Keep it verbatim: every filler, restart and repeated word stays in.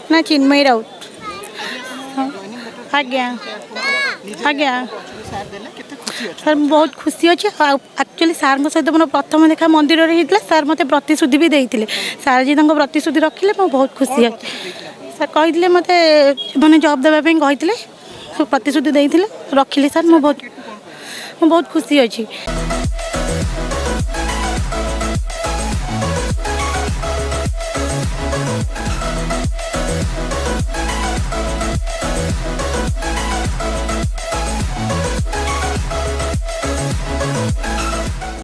ना चिन्मयी राउत आज्ञा आज्ञा सर बहुत खुशी अच्छे एक्चुअली सार सहित मोर प्रथम देखा मंदिर में होता सार मत प्रतिश्रुति भी देते सार जी प्रतिश्रुति रखिले मैं बहुत खुशी अच्छे सर कही मत मैंने जॉब देवाई कहते प्रतिश्रुति देते रखिले सर मैं बहुत बहुत खुशी अच्छी।